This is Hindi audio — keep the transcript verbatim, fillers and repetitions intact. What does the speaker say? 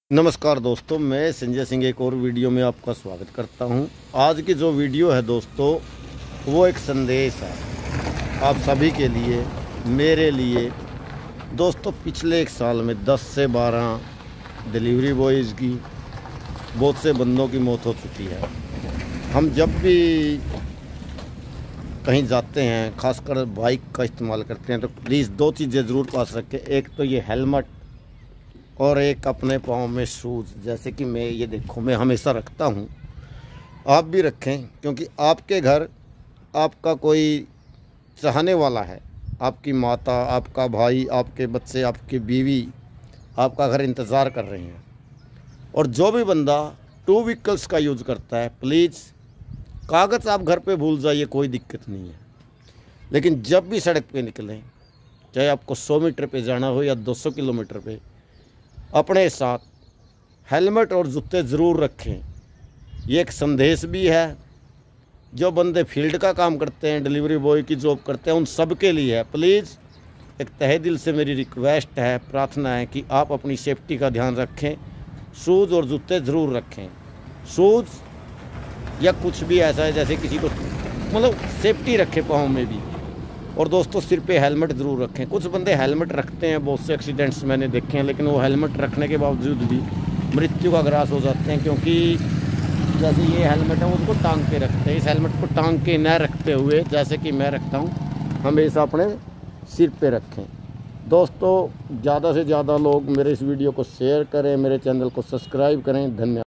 नमस्कार दोस्तों, मैं संजय सिंह एक और वीडियो में आपका स्वागत करता हूं। आज की जो वीडियो है दोस्तों, वो एक संदेश है आप सभी के लिए, मेरे लिए। दोस्तों, पिछले एक साल में दस से बारह डिलीवरी बॉयज़ की, बहुत से बंदों की मौत हो चुकी है। हम जब भी कहीं जाते हैं, खासकर बाइक का इस्तेमाल करते हैं, तो प्लीज़ दो चीज़ें ज़रूर पास रखें। एक तो ये हेलमेट और एक अपने पाँव में शूज़। जैसे कि मैं ये देखो, मैं हमेशा रखता हूँ, आप भी रखें, क्योंकि आपके घर आपका कोई चाहने वाला है। आपकी माता, आपका भाई, आपके बच्चे, आपकी बीवी आपका घर इंतज़ार कर रहे हैं। और जो भी बंदा टू व्हीकल्स का यूज़ करता है, प्लीज़ कागज़ आप घर पे भूल जाइए, कोई दिक्कत नहीं है। लेकिन जब भी सड़क पे निकलें, चाहे आपको सौ मीटर पे जाना हो या दो सौ किलोमीटर पे, अपने साथ हेलमेट और जूते ज़रूर रखें। ये एक संदेश भी है। जो बंदे फील्ड का काम करते हैं, डिलीवरी बॉय की जॉब करते हैं, उन सब के लिए है। प्लीज़ एक तहे दिल से मेरी रिक्वेस्ट है, प्रार्थना है कि आप अपनी सेफ्टी का ध्यान रखें। शूज़ और जूते ज़रूर रखें। शूज़ या कुछ भी ऐसा है, जैसे किसी को मतलब सेफ्टी रखें पाँव में भी। और दोस्तों, सिर पे हेलमेट ज़रूर रखें। कुछ बंदे हेलमेट रखते हैं, बहुत से एक्सीडेंट्स मैंने देखे हैं, लेकिन वो हेलमेट रखने के बावजूद भी मृत्यु का ग्रास हो जाते हैं। क्योंकि जैसे ये हेलमेट है, उसको टांग के रखते हैं। इस हेलमेट को टांग के न रखते हुए, जैसे कि मैं रखता हूँ, हमेशा अपने सिर पे रखें। दोस्तों, ज़्यादा से ज़्यादा लोग मेरे इस वीडियो को शेयर करें, मेरे चैनल को सब्सक्राइब करें। धन्यवाद।